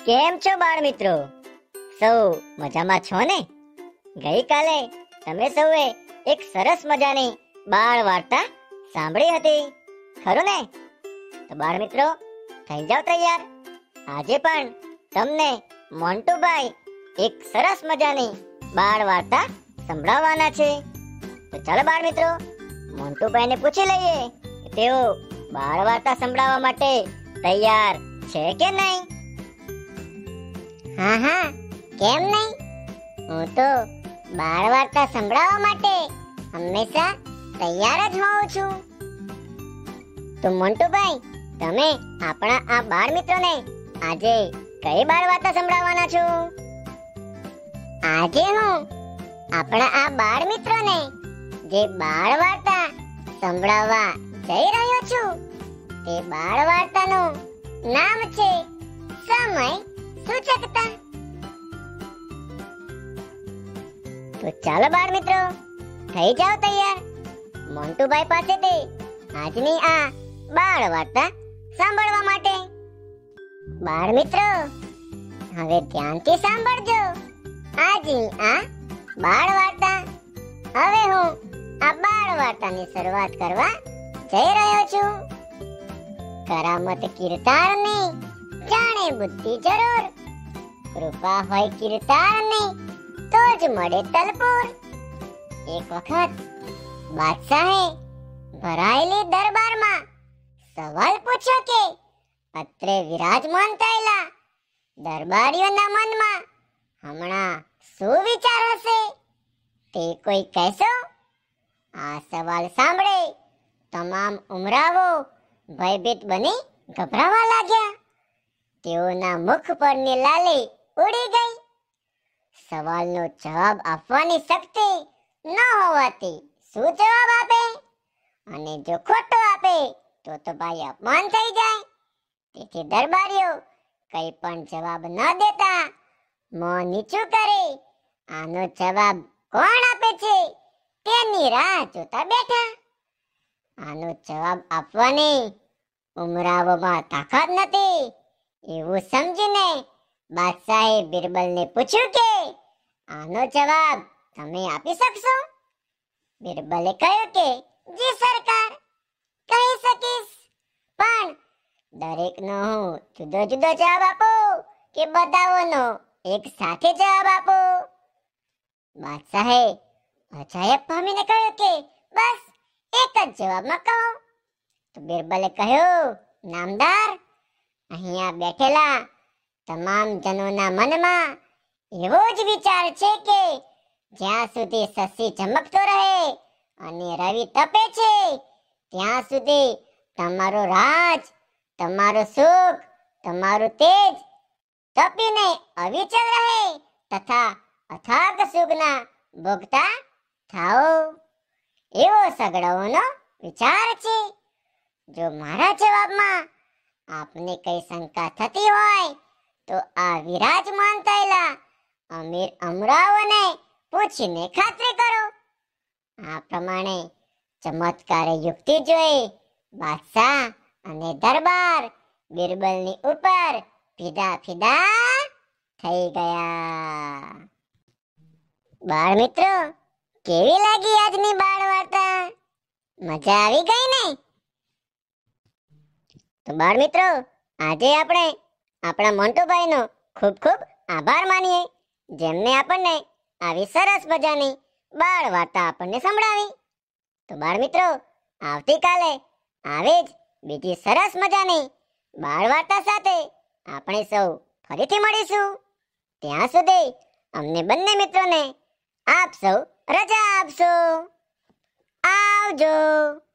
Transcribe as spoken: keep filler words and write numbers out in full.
કેમ છો બાળ મિત્રો? સૌ મજામાં છો ને? ગઈકાલે તમે સૌએ એક સરસ મજાની બાળ વાર્તા સાંભળી હતી, ખરું ને? તો બાળ મિત્રો થઈ જાવ તૈયાર. આજે પણ તમને મોન્ટુભાઈ એક સરસ મજાની બાળ વાર્તા સંભળાવવાના છે. તો ચાલો બાળ મિત્રો મોન્ટુભાઈને પૂછી લઈએ કે તેઓ બાળ વાર્તા સંભળાવવા માટે તૈયાર છે કે નહીં? હા હા, કેમ નહીં? હું તો બાળ વાર્તા સંભળાવવા માટે હંમેશા તૈયાર જ હોઉં છું. તો મોન્ટુભાઈ, તમે આપણા આ બાળ મિત્રોને આજે કઈ બાળ વાર્તા સંભળાવવાના છો? આજે હું આપણા આ બાળ મિત્રોને જે બાળ વાર્તા સંભળાવવા જઈ રહ્યો છું તે બાળ વાર્તાનું નામ છે સમય સૂચકતા. તો ચાલો બાળ મિત્રો થઈ જાઓ તૈયાર. મોન્ટુભાઈ પાસેથી આજની આ બાળ વાર્તા સાંભળવા માટે. બાળ મિત્રો, હવે ધ્યાનથી સાંભળજો આજની આ બાળ વાર્તા. હવે હું આ બાળ વાર્તાની શરૂઆત કરવા જઈ રહ્યો છું. કરામત કીર્તારની જાણે બુદ્ધિ જરૂર, કૃપા હોય કીર્તારની તો જ મળે તલપુર. એક વખત બાદશાહે ભરાયેલી દરબારમાં સવાલ પૂછ્યો કે અત્રે વિરાજમાન થયેલા દરબારીઓના મનમાં હમણાં શું વિચાર હશે તે કોઈ કહેશો? આ સવાલ સાંભળે તમામ ઉમરાવો ભયભીત બની ગભરાવા લાગ્યા. તેઓના મુખ પરની લાલી ઉડી ગઈ. સવાલનો જવાબ આપવાની શક્તિ ન હોવાથી શું જવાબ આપે? અને જો ખોટો આપે તો તો ભાઈ અપમાન થઈ જાય. તેથી દરબારીઓ કઈ પણ જવાબ ન દેતા મોં નીચું કરે આનો જવાબ કોણ આપે છે તેની રાહ જોતા બેઠા. આનો જવાબ આપવાની ઉમરાવોમાં તાકાત નથી એવું સમજીને બાદશાહે બિરબલને પૂછ્યું કે આનો જવાબ તમે આપી શકશો? બિરબલે કહ્યું કે જી સરકાર, કહી શકીશ, પણ દરેકનો હું જુદો જુદો જવાબ આપું કે બધાઓનો એક સાથે જવાબ આપું? બાદશાહે અજાયબ પામીને કહ્યું કે બસ એક જ જવાબમાં કહો. તો બિરબલે કહ્યું, નામદાર, અહીંયા બેઠેલા તમામ જનોના મનમાં એવો જ વિચાર છે કે જ્યાં સુધી શશી ચમકતો રહે અને રવિ તપે છે ત્યાં સુધી તમારું રાજ, તમારું સુખ, તમારું તેજ તપીને અવિચલ રહે તથા અથાગ સુખના ભોગતા થાઓ એવો સગડાઓનો વિચાર છે. જો મારા જવાબમાં આપને કઈ શંકા થતી હોય તો આ વિરાજમાન થયેલા અમીર અમરાઓને પૂછીને ખાતરી કરો. આ પ્રમાણે ચમત્કારે યુક્તિ જોઈ બાદશાહ અને દરબાર બિરબલની ઉપર ફિદા ફિદા થઈ ગયા. બાળ મિત્રો, કેવી લાગી આજની બાળ વાર્તા? મજા આવી ગઈ ને? તો બાળ મિત્રો, આજે આપણે આપણા મોન્ટુભાઈનો ખૂબ ખૂબ આભાર માનીએ જેમને આપણને આવી સરસ મજાની બાળ વાર્તા આપણને સંભળાવી. તો બાળ મિત્રો, આવતીકાલે આવી જ બીજી સરસ મજાની બાળ વાર્તા સાથે આપણે સૌ ફરીથી મળીશું. ત્યાં સુધી અમને બંને મિત્રોને આપ સૌ રજા આપશો. આવજો.